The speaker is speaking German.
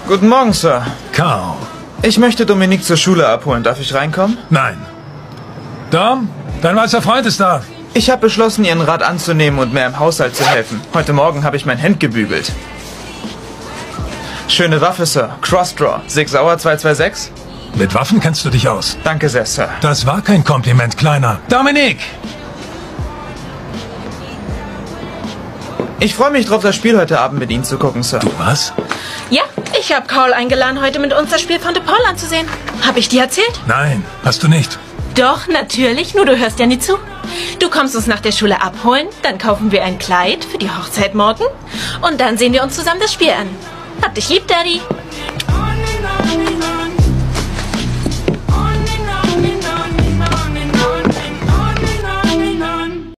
Guten Morgen, Sir. Carl. Ich möchte Dominique zur Schule abholen. Darf ich reinkommen? Nein. Dom, dein weißer Freund ist da. Ich habe beschlossen, Ihren Rat anzunehmen und mir im Haushalt zu helfen. Heute Morgen habe ich mein Hemd gebügelt. Schöne Waffe, Sir. Crossdraw. Sig Sauer 226? Mit Waffen kennst du dich aus. Danke sehr, Sir. Das war kein Kompliment, Kleiner. Dominique! Ich freue mich drauf, das Spiel heute Abend mit Ihnen zu gucken, Sir. Du was? Ja, ich habe Carl eingeladen, heute mit uns das Spiel von DePaul anzusehen. Habe ich dir erzählt? Nein, hast du nicht. Doch, natürlich, nur du hörst ja nie zu. Du kommst uns nach der Schule abholen, dann kaufen wir ein Kleid für die Hochzeit morgen und dann sehen wir uns zusammen das Spiel an. Hab dich lieb, Daddy.